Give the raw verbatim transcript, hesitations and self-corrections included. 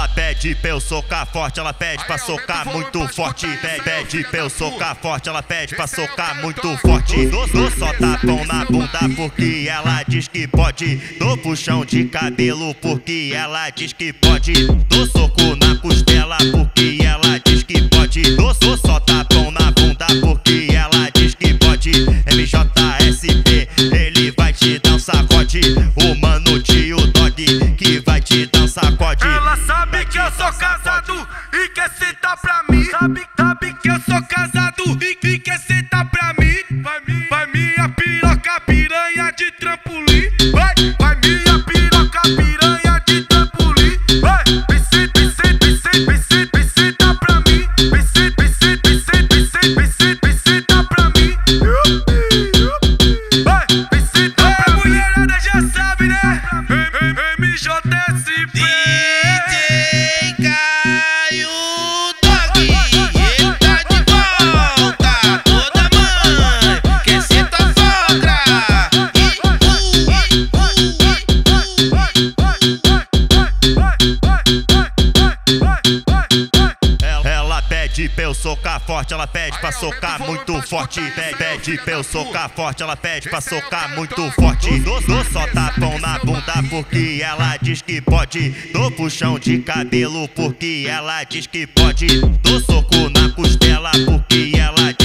Ela pede pra eu socar forte, ela pede pra socar muito forte. Pede pra eu socar forte, ela pede pra socar muito forte. Dou, dou só tapão na bunda porque ela diz que pode. Dou puxão de cabelo porque ela diz que pode. Dou soco na costela porque ela diz que pode. Dou, dou só tapão na bunda porque ela diz que pode. M J S P, ele vai te dar um sacode. O mano tio dog que vai te dar um sacode. Ela sabe que eu sou casado e quer sentar pra mim. Sabe, sabe que eu sou casado e, e quer sentar pra mim. Vai, mi, vai minha piroca piranha de trampolim. Vai, vai minha piroca piranha de trampolim. Vai, vem senta, vem senta, vem senta, vem senta, vem senta pra mim. Vem senta, vem senta, vem senta, vem senta, vem senta, vem senta pra mim. Vai, vem senta pra mim. A mulherada já sabe, né? M J S P. Pede pra eu socar forte, ela pede pra socar muito forte. Pede pra eu socar forte, ela pede pra socar muito forte. Dou, dou só tapão na bunda porque ela diz que pode. Dou puxão de cabelo porque ela diz que pode. Dou soco na costela porque ela diz